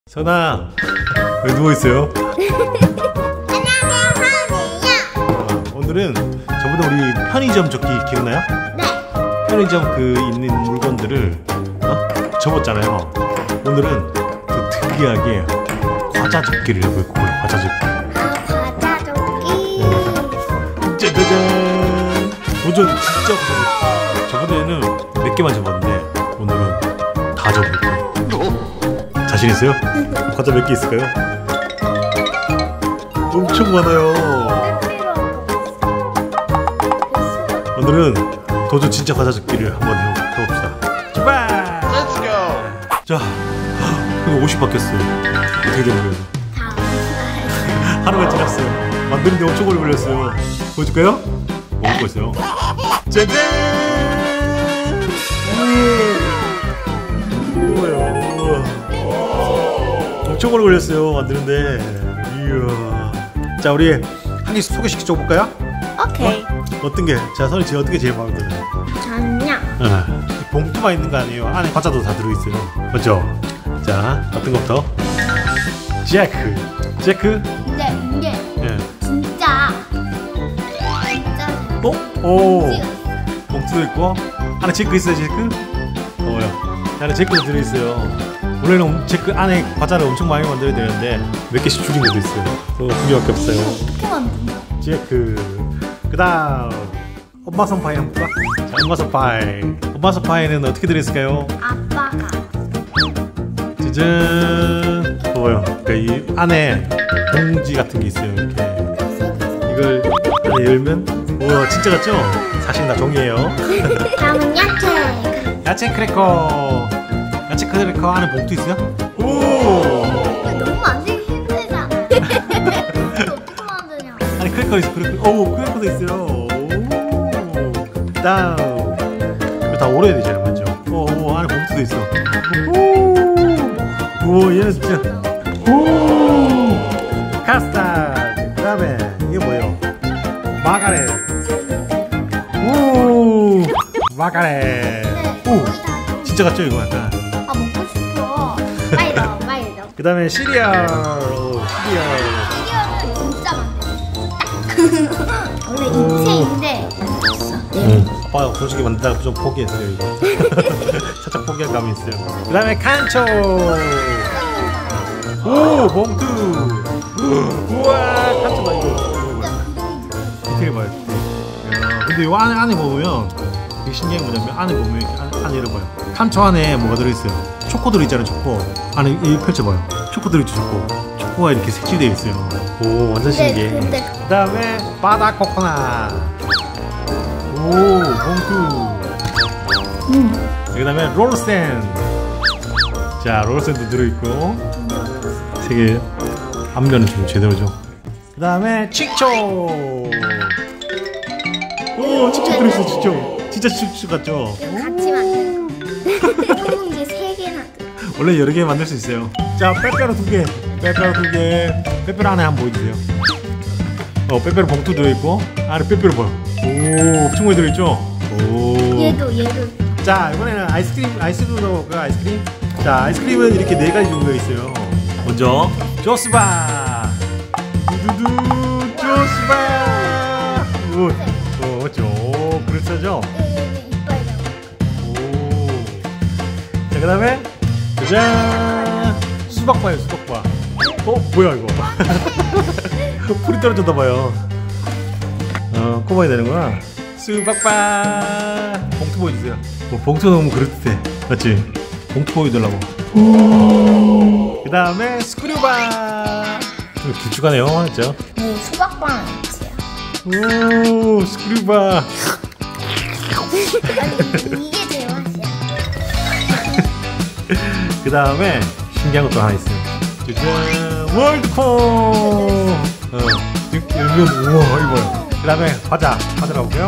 선아, 왜 누워있어요? 안녕하세요, 선이에요. 오늘은 저번에 우리 편의점 접기 기억나요? 네. 편의점 그 있는 물건들을 접었잖아요. 오늘은 또 특이하게 과자 접기를 해볼 거예요. 과자 접기. 과자 접기. 짜자잔! 도전 진짜 고생. 저번에는 몇 개만 접었는데 오늘은 다 접을 거예요. 자신 있어요? 과자 몇 개 있을까요? 엄청 많아요. 오늘은 도전 진짜 과자 접기를 한번 해봅시다. 출발! Let's go! 자, 근데 옷이 바뀌었어요. 어떻게 된 거예요? 하루가 지났어요. 만드는데 엄청 오래 걸렸어요. 보여줄까요? 먹을 거 있어요. 짜잔! 우와요. 엄청 오래 걸렸어요. 만드는데. 이야. 자, 우리 한 개씩 소개시켜 볼까요? 오케이. 어떤 게? 자, 선이 제일 어떤 게 제일 마음에 들어요? 저는요. 봉투만 있는 거 아니에요? 안에 과자도 다 들어있어요. 맞죠? 자, 어떤 것부터? 제크. 제크? 근데 이게 예. 진짜 오! 봉투도 있고 안에 체크 있어요. 체크? 안에 체크도 들어있어요. 원래는 체크 안에 과자를 엄청 많이 만들어야 되는데 몇 개씩 줄인 것도 있어요. 두 개밖에 없어요. 어떻게 만드냐? 체크. 그 다음 엄마 손파이 한번 볼까? 자, 엄마 손파이. 엄마 손파이는 어떻게 들어있을까요? 아빠가 짜잔. 그러니까 이 안에 봉지 같은 게 있어요. 이렇게 이걸 안에 열면 우와 진짜 같죠? 사실 다 종이에요. 다음은 야채. 야채 크래커. 야채 크래커 안에 봉투 있어요? 오! 너무 만들기 힘들잖아. 어떻게 만드냐? 안에 크래커 있어. 크래커. 오 크래커도 있어요. 오. 다음. 이거 다 오래야 되잖아요, 맞죠? 오 안에 봉투도 있어. 오. 우와 얘는 진짜. 오. 카스타드. 그다음에 이게 뭐예요? 마가렛. 오. 마가렛. 오. 진짜 같죠 이거 약간. 아 먹고 싶어. 빨리 넣어, 빨리 넣어. 그 다음에 시리얼. 오, 시리얼. 이거는 진짜 만들어. 원래 인체인데. 아빠가 솔직히 만들다가 좀 포기했어요 이거. 살짝 포기할 감이 있어요. 그 다음에 칸초. 오 봉투. 우와 칸초다 이거. 디테일 봐요. 근데 이거 안에 보면 되게 신기한 게 뭐냐면 안에 보면 이렇게 안에 열어봐요. 칸초 안에 뭐가 들어있어요? 초코 들어있잖아요. 초코 안에 이 펼쳐봐요. 초코 들어있죠. 초코가 이렇게 색칠되어 있어요. 오 완전 신기해. 그 다음에 바다 코코넛. 오 봉투. 그 다음에 롤센. 자 롤센도 들어있고 세 개. 앞면은 좀 제대로죠. 그 다음에 칙초. 오 칙초 들어있어. 칙초 진짜 칙초 같죠? 같이 만드는 거. 좋은 게 3개나 들어. 원래 여러 개 만들 수 있어요. 자 빼빼로 2개. 빼빼로 2개. 빼빼로 안에 한번 보여주세요. 빼빼로 봉투 들어있고 안에 빼빼로 봐요. 오 엄청 많이 들어있죠? 오. 얘도. 자 이번에는 아이스크림으로 그 아이스크림. 자 아이스크림은 이렇게 4가지 종류가 있어요. 먼저 조스바. 두두두 조스바. 오 맞죠? 그렇죠? 이빨이라고. 오. 자 그다음에 짜잔 수박바예요. 수박바. 뭐야 이거? 풀이 떨어졌나 봐요. 꼽아야 되는구나. 수박바. 봉투 보여주세요. 봉투 너무 그럴듯해. 맞지? 봉투 보여달라고. 그 다음에 스크류바. 길쭉하네요. 맞죠? 네, 수박빵 아니지요. 오 스크류바. 아니, 이게 제일 맛이야. 그 다음에 신기한 것도 하나 있어요. 짜잔 월드콘. 열면 우와 이거요. 그 다음에 과자 가볼게요.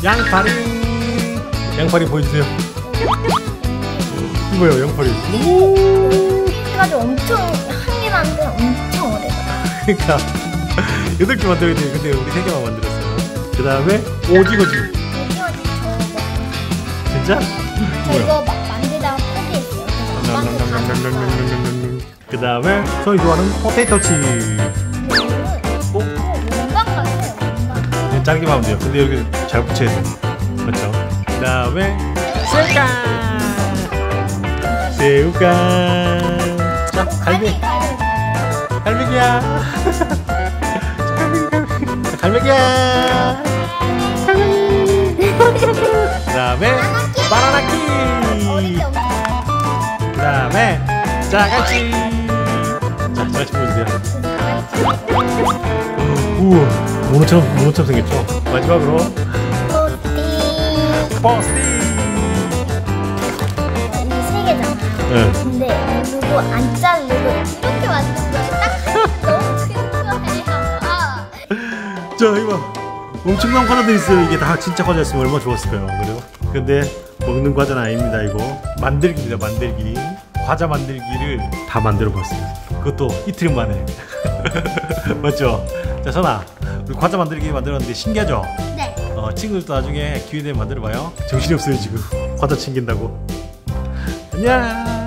양파리 보여주세요. 이거요 양파리. 해가지고 엄청 한 개 만들면 엄청 오래 걸려. 그러니까 8개 만들어야 돼. 근데 우리 3개만 만들었어요. 그 다음에 오징어지. 오징어 저거. 진짜? 저 이거 막 만들다가 포기했어요. 그래서 엄마한테 다 줬어요. 그 다음에 소희 좋아하는 포테이토 칩. 원반 같아요. 원반. 짧게만 하면 돼요. 근데 여기 잘 붙여야 돼요. 그렇죠? 그 다음에 새우깡. 자, 갈매기야. 갈매기야. 그 다음에 바나나키. 그 다음에 자갈치. 자, 자갈치 보여주세요. 우와, 모노처럼 생겼죠? 마지막으로 버스티. 이 세 개잖아. 네. 근데 누구 안 자르고 이렇게 만든 거야. 딱 너무 큰 거예요. 아. 자, 이거 엄청난 과자들 있어요. 이게 다 진짜 과자였으면 얼마나 좋았을까요? 그래요? 근데 먹는 과자는 아닙니다. 이거 만들기입니다. 만들기. 과자 만들기를 다 만들어 봤어요. 그것도 이틀 만에. 맞죠? 자, 선아, 우리 과자 만들기 만들었는데 신기하죠? 네. 친구들도 나중에 기회 되면 만들어봐요. 정신이 없어요 지금. 과자 챙긴다고. 안녕.